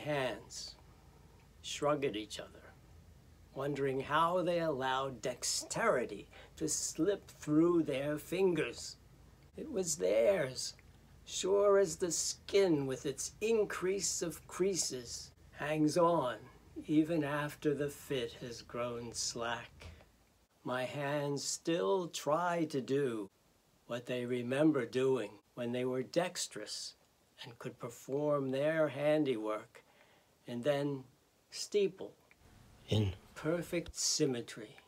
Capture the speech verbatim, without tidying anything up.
hands, shrug at each other, wondering how they allowed dexterity to slip through their fingers. It was theirs, sure as the skin with its increase of creases hangs on even after the fit has grown slack. My hands still try to do what they remember doing when they were dexterous and could perform their handiwork and then steeple in perfect symmetry